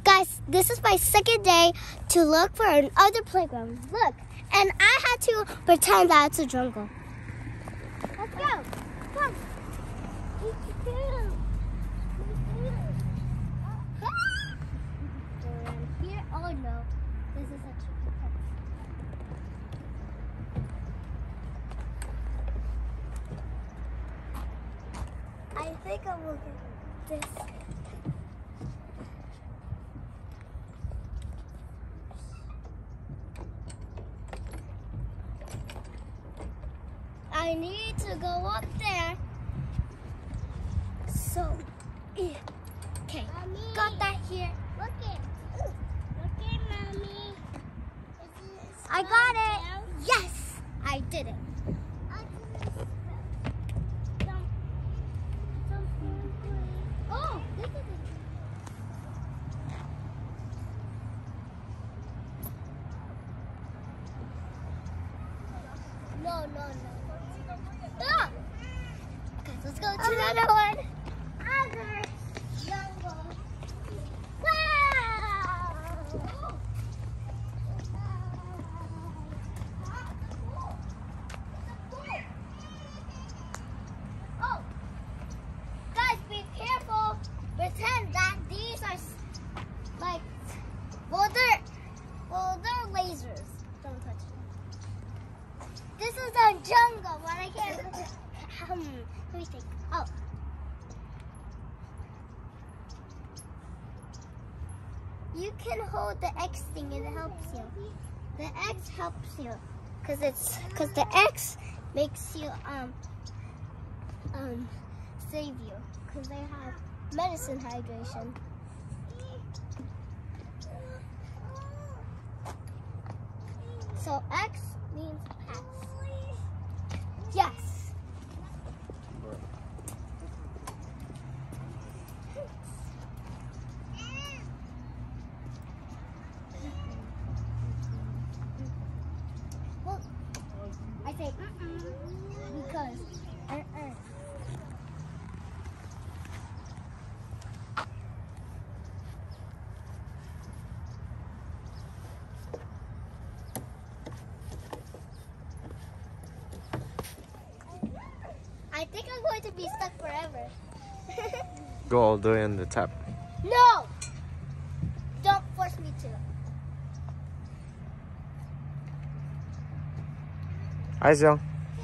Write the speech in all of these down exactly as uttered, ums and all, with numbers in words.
Guys, this is my second day to look for another playground. Look, and I had to pretend that it's a jungle. Let's go. Come. Here, oh no, this is a chicken fence. I think I will get this. I need to go up there. So, yeah. Okay, got that here. Look it. Look it, Mommy. I got it. Yes, I did it. Oh, this is it. No, no, no. Ah! Okay, let's go to another one. Other jungle. Wow! Oh, guys, be careful. Pretend that these are like, well, they're, well, they're lasers. Don't touch them. This is a jungle, but I can't. Um, let me think. Oh. You can hold the X thing and it helps you. The X helps you because it's because the X makes you um um save you because they have medicine hydration. So X means pass. Yes. Well, I say uh-uh because uh-uh. I think I'm going to be stuck forever. Go all the way on the top. No! Don't force me to. Hi, Xiao.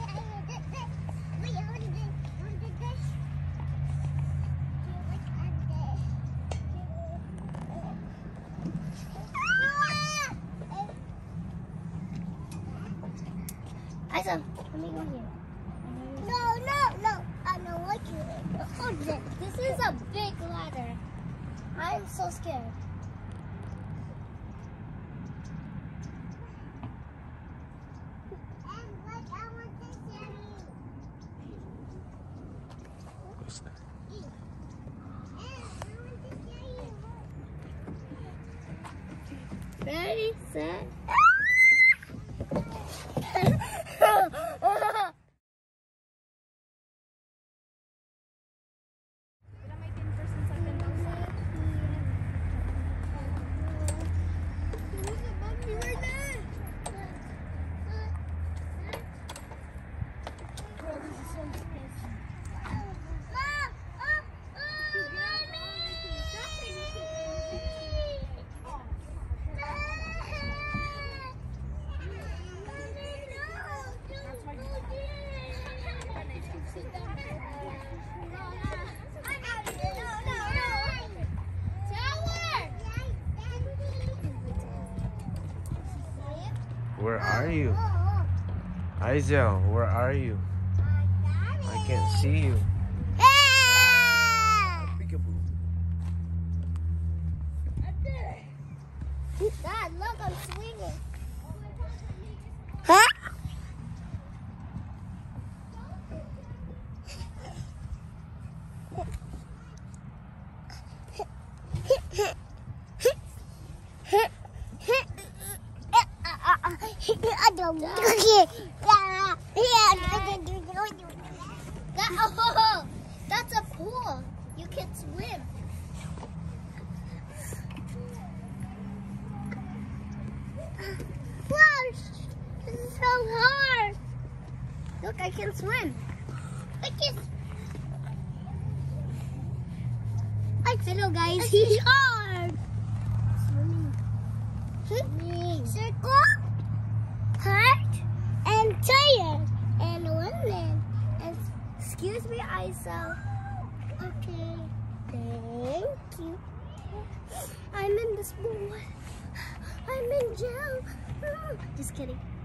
Isa, let me go here. No, no, no. I know what you hold it. This is a big ladder. I'm so scared. Ready, set. Where are you? Aizel, where are you? I can't see you. Peekaboo. Dad, look, I'm swinging. Huh? That, oh, that's a pool. You can swim. I can swim. I can. I hello guys. He's hard. Swimming. Swimming. Circle, heart, and tired, and women. And excuse me, Isa. Okay. Thank you. I'm in this pool. I'm in jail. Just kidding.